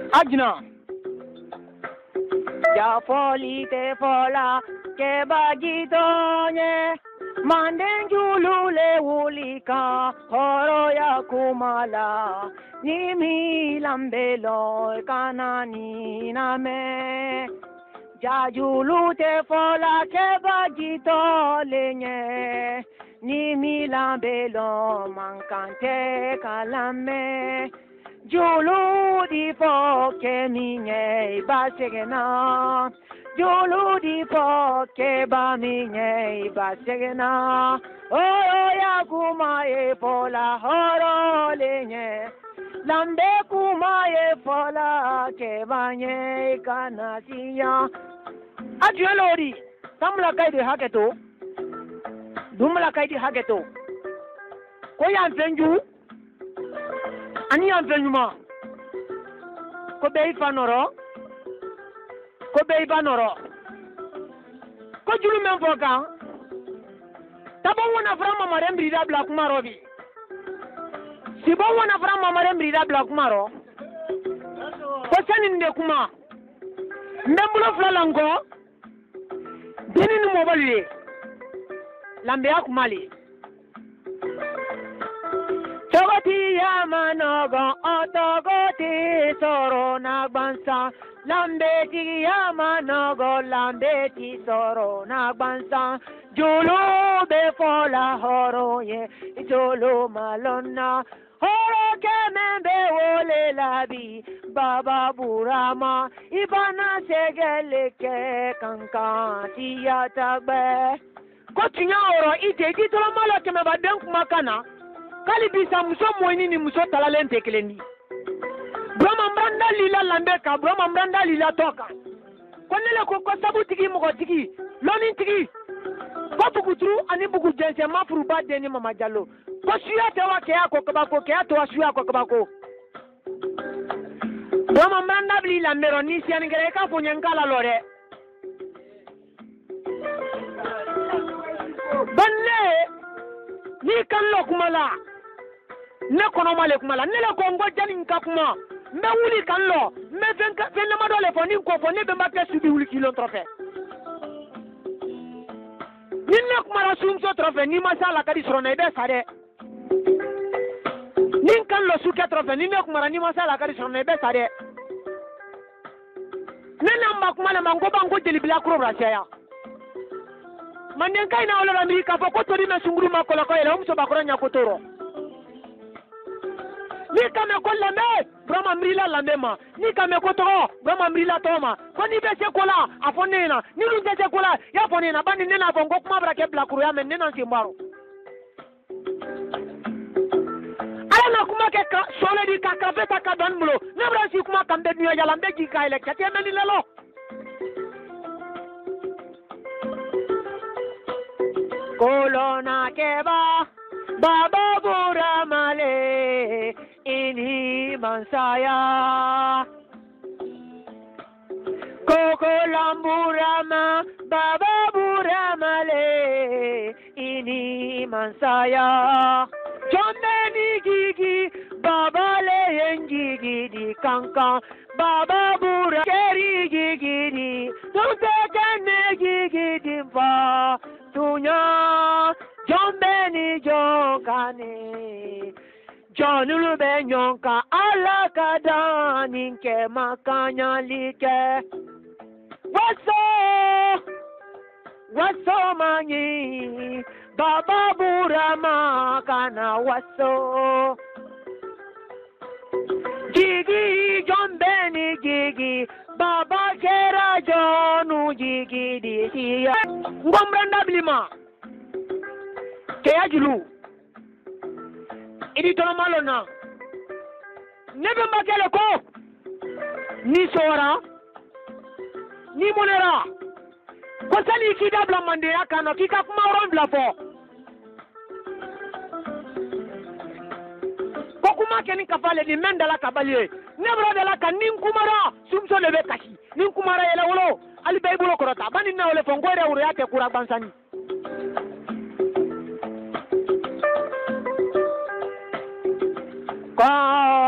Ajna. Ya foli te fola ke bagidonye. Mandengulu le wulika horo ya kumala. Nimi lambelo kanani name. Jajulu te fola ke bagito lenye. Nimi lambelo mankante kalame. Julu di po ke minye basegena. Julu di po ke ba minye basegena. Oh ya kuma e pola horo lenye. Lambe kuma e pola ke banye kanasiya. Ajuelori samla kai de haketo. Dumla kai de haketo. Ko ya nfenju ani anfenjuma ko be ifanoro ko julu men foka tabon wona frama mare mbrida bla kumaro bi si bon wona frama mare mbrida bla kumaro ko sanin de kuma ndambulo flalango dinin mo balwe lambe akumali Togoti yamanogo otogoti soro nagbansa lambeti yamanogo lambeti soro nagbansa julu be fola horo ye julu malona horo kemembe wole labi baba burama ibana segeleke kanka tiyatagbe kotinya oro ite ditolo malo kemeba den kuma kana kali bisa muso moyini ni muso talalen tekelendi broma mbranda lila lambe ka broma mbranda lila toka konele ko sabu tigi mo tigi loni tigi ko bugutru ani bugu jense mafuru ba deni mama jallo ko suya te wa ke ako kabako ke ato suya ko kabako broma mbranda lila mero ni sian ngere ka fo nyankala lore banne ni kan lokumala ne kono male kumala ne le kongo jani nkakuma me wuli kan lo me fen ma dole fo ni ko fo ne be ma pe subi wuli kilo trofe ni ne kumala sum so trofe ni ma sala kadi srona be sare ni kan lo su ke trofe ni ne kumala ni ma sala kadi srona be sare ne na ma kumala mango bango jeli bila kro brasaya manden kai na olo amerika fo ko tori me sunguru ma kola ko ele umso bakora nya ko toro ni kame ko lame brama mrila lamema ni kame ko to brama mrila toma ko ni be se kola afonena ni lu be se kola ya fonena bani nena bongo kuma brake blakuru ya men nena simbaro ala na kuma ke ka sole di ka ka beta ka dan mulo ne bra si kuma kambe niya ya lambe gi ka ele kete men lelo kolona keba baba buramale ini mansaya koko lamburama baba buramale ini mansaya jomeni gigi baba le yengi di kankan baba bura keri gigi di tunte kene gigi di fa tunya jombeni jokane jonulu be nyonka alakada ninke makanya like waso manyi baba burama kana waso gigi jombeni gigi baba kera jonu gigi di siya ngombranda blima keya julu idi tono malona nebe makele ko ni sora ni monera ko sali kida bla mandira kano kika kuma ron bla fo ko kuma keni kafale di mendala kabali ne bro de la kanin kumara sumso lebe kashi nin kumara yele wolo ali baybulo korota bani na wole fo ngore wuro yake kura bansani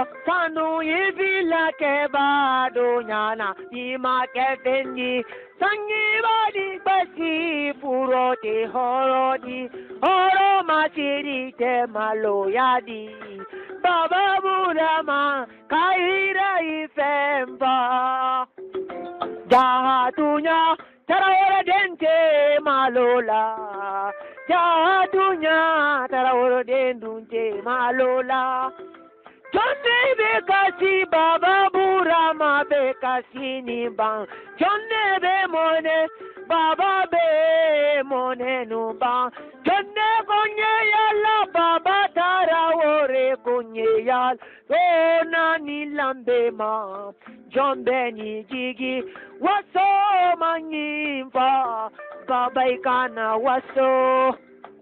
sanu yivila ke bado nyana ima ke tenji sangi badi basi purote horo masiri te maloyadi baba burama kaira ifemba jahatunya tarawore dente malola jahatunya tarawore dendunte malola jonne be kasi baba burama be kasi ni bang jonne be mone baba be mone no bang jonne konye yalla baba tarawore konye yal ona ni lambe ma jombe ni jigi waso manyimfa baba ikana waso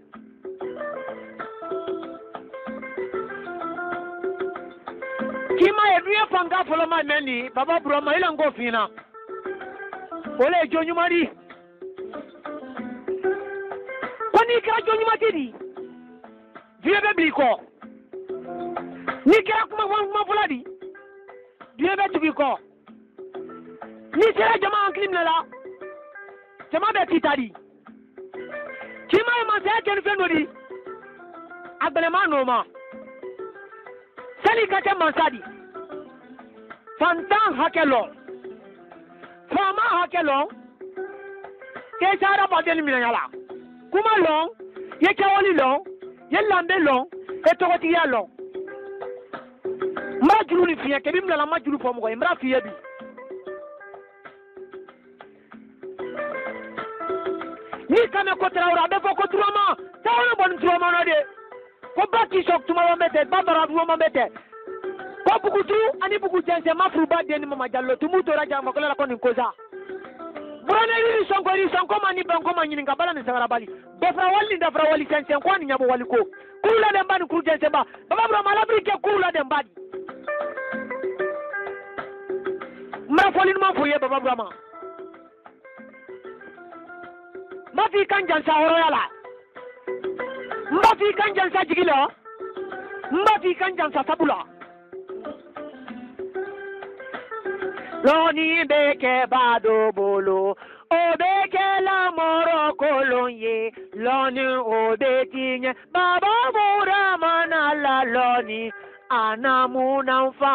kima eduye fanga foloma meni baba broma ile ngo fina ole jonyumari koni kira jonyumati di diye be bliko ni kira kuma fuladi diye be tubiko ni sera jama anklim la jama be titadi kima ma se ken fenodi agbele ma no ma sali kate mansadi fantan hakelo fama hakelo ke sara badeni minala kuma long ye kawali long ye lambe long e tokoti ya long majuru ni fiye ke bimla majuru fo mo ko imra fiye bi ni kame ko trawra be fo ko troma tawra bon troma no de ko baki sok tuma wambete babara wambete ko bukutu ani buku jense mafru badde ni mama jallo tumuto raja makola ko ni koza brone ri sonko mani banko mani ni ngabala ni sagara bali defra wali jense ko ni nyabo wali ko kula de mbani kuru jense ba baba bro malabri ke kula de mbadi ma foli ma foye baba bro ma fi kan jansa horo yala mbafi kan jansa jigila mbafi kan jansa sabula loni beke bado bolo obeke la moro kolonye loni obetinye baba bura manala loni anamuna mfa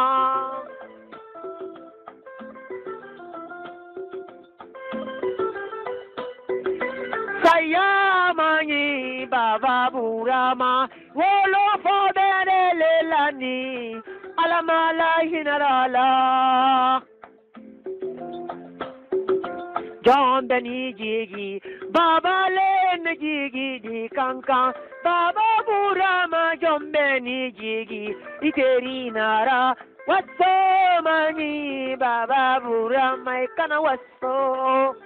Sayamani baba burama wolo fodere lelani alamala hinarala John beni jigi baba len jigi di kankan baba burama John beni jigi iteri nara waso mani baba burama ikana waso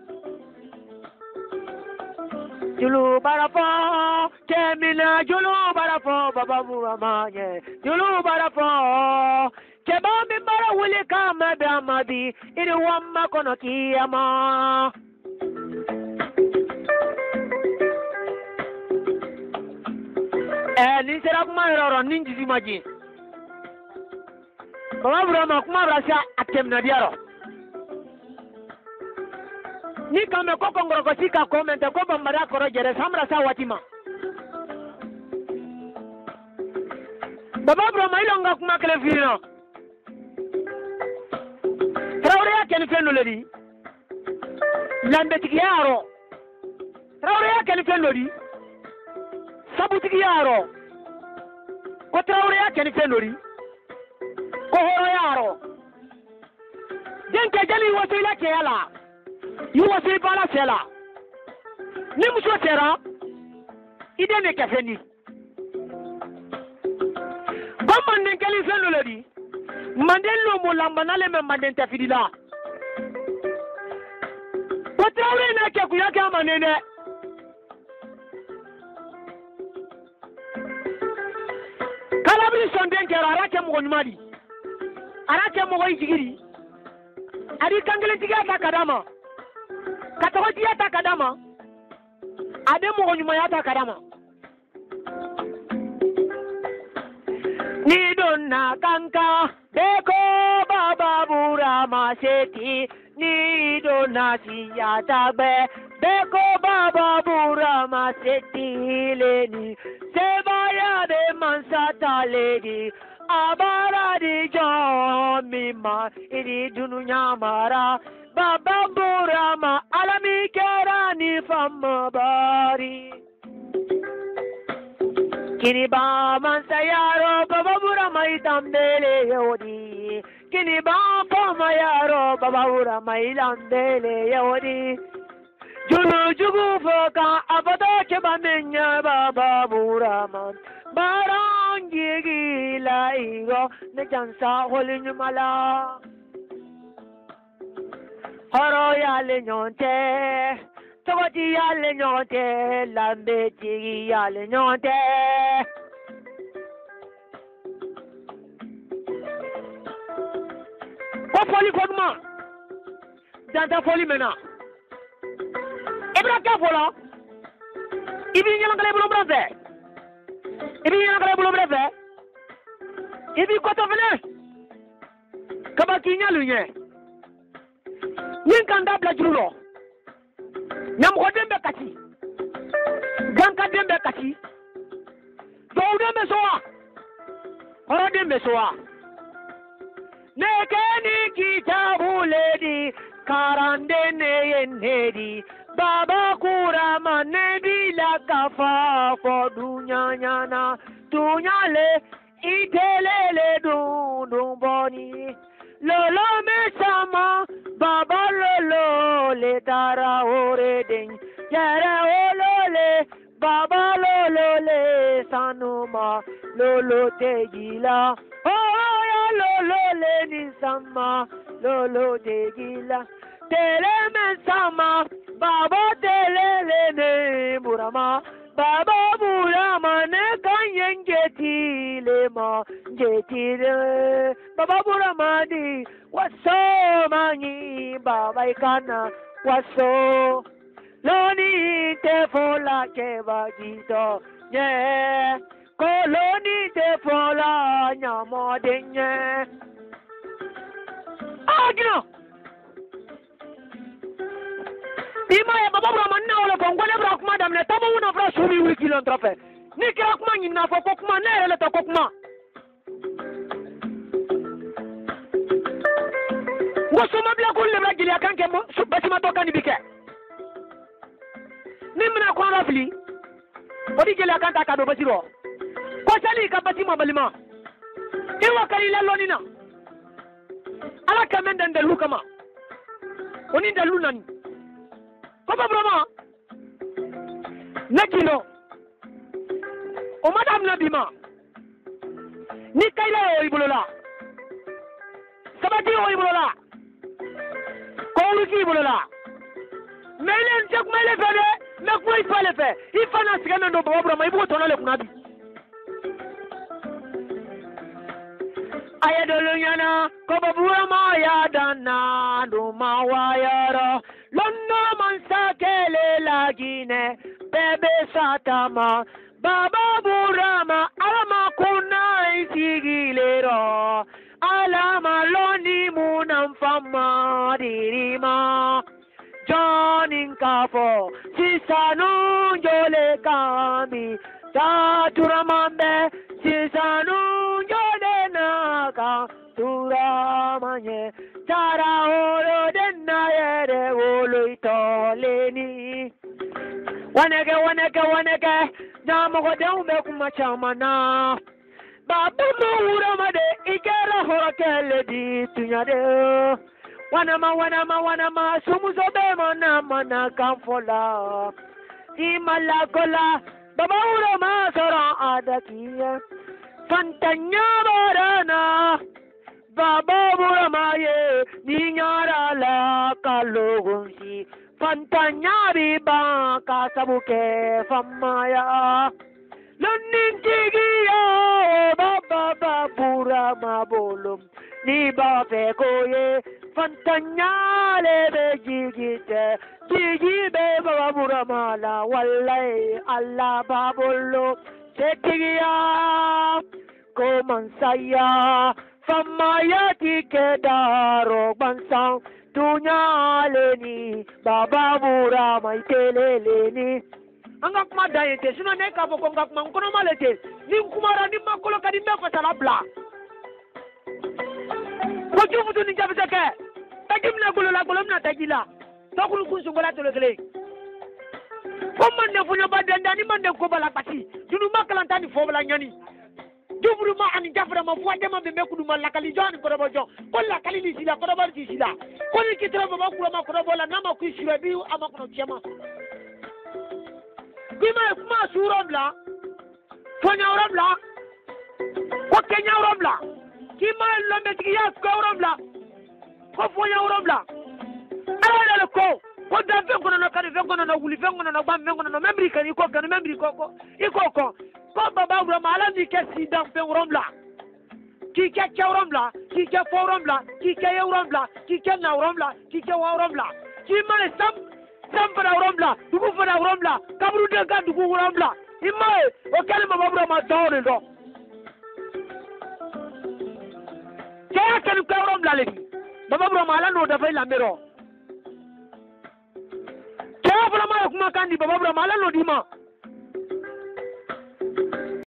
Julu barafo, Kemina Julu barafo, Baba Muramanye, Julu barafo, Kebami bara wuli kama damadi, iri wamma kono kiyama. Nisera kuma yoro ninji maji. Baba Murama kuma rasha atemna diaro. Ni kame ko kongoro sika komente ko bambara koro jere samra sa watima baba bro mailonga kuma kele fino trawre ya ken fenno ledi lambe tigi yaro trawre ya ken fenno di sabu tigi yaro ko trawre ya ken fenno di ko horo yaro den ke jali wasila ke yala yuwa sai bala sela ni muso tera ide ne kafeni bamman den kali fenlo ledi manden lo mo lambana le men manden tafidila ko trawre na ke ku yake amanene kalabri sonden kera arake mo nyumadi arake mo jigiri ari kangele tiga ta kadama Katoji yata kadama ade mo nyuma yata kadama ni donna kanka beko baba burama seti ni donna siya tabe beko baba burama seti leni sebaya de mansata lady abara di jomima iri dununya mara baba burama alami kerani famabari kini ba mansayaro baba burama itambele yodi kini ba pomayaro baba burama itambele yodi julu jugu foka abado cheba menya baba burama barangi gila iro ne jansa holin mala horo ya le nyonte togoti ya le nyonte lambe ti ya le nyonte ko foli kodma danta foli mena ebra ka fola ibi nyala kale bulo brave ibi nyala kale bulo brave ibi ko to fene kaba kinya lunye yin kan da bla julo nyam ko dembe kati ganka dembe kati do dembe soa horo dembe soa ne keni kitabu ledi karande ne yenedi baba kurama ne bila kafa fo dunya nyana tunyale itelele dundun boni lolo me sama baba lolo le tara ore den yara olole baba lolo le sanuma lolo tegila oh ya lolo le ni sama lolo tegila tele me sama baba tele le ne burama baba burama ne kanyen jetile ma jetile baba burama di waso mangi baba ikana waso loni te fola ke bagito nye koloni te fola nyamo denye agino Ima ya baba burama na ole kongole bra kuma damne tamo una bra sumi wiki lon trofe ni kira kuma nyina fo kokuma na ele to kokuma ngoso mabla ko le bra gili akanke mo batima to kan bike ni mina ko rafli odi gili akanta ka do basiro ko sali ka batima balima iwa kali la lonina ala kamenda ndelu kama oni ndelu nani Papa Brahma, Nakino, O Madame Nabima, Nikaila Ibulola, Sabati Ibulola, Koluki Ibulola, Melen Jack Melefele, Nakui Palefe, Ifana Sigano Brahma, Ibu Tonale Kunabi. Ayadolunyana, Kobaburama Yadana, Duma Wayara. Londo mansa kele lagine bebe satama baba burama alama kuna isigilero alama loni munamfama dirima Jonin kafo sisanu jole kambi taturamambe sisanu jole naka turamanye Tara oro denna yere wolo itoleni waneke Nama ko down be kuma chamana Baba mo ura made ikera hokele di tunyade Wanama sumuzo be mana kamfola Imala kola Baba ura ma sora adakiya Fantanya barana Baba buramaye ninyara la kalogunsi fantanyari ba kasabuke famaya lonintigiya baba burama bolum ni ba fe koye fantanyale be jigite jigi be baba burama la wallahi Allah babullo setigiya ko mansaya famaya tikedaro bansan tunya leni baba bura mai teleleni anga kuma dayete sino ne ka ko ngak man kono malete ni kumara ni makolo kadi me fatala bla ko jufu ni jabata ke tajim na golo la golo na tajila takul kun sungola to lekele ko man ne funyo badanda ni man ne ko bala pati dunu makalanta ni fo bala nyani dubru ma ani jafra ma fo de ma be mekudu ma lakali joni ko do jo ko lakali ni sila ko do bar ci sila ko ni kitra ba ko ma ko do bola na ma ku shira bi ama ko tiama bima kuma surom la fonya urom la ko kenya urom la kima lo me ti ya ko urom la ko fonya urom la ala le ko da vengo na kare vengo na wuli vengo na ba vengo na membri kan ko kan membri ko ko baba bro mala ni ke sidam pe urom la ki ke urom la ki ke forom la ki ke urom la ki ke na urom la ki ke wa urom la ki ma sam para urom la dugu para urom la kabru de ga dugu urom la imma o kale baba bro ma dawre do ke kan ko urom la le baba bro mala no da fay la mero ke bro ma kuma kan di baba bro mala no di ma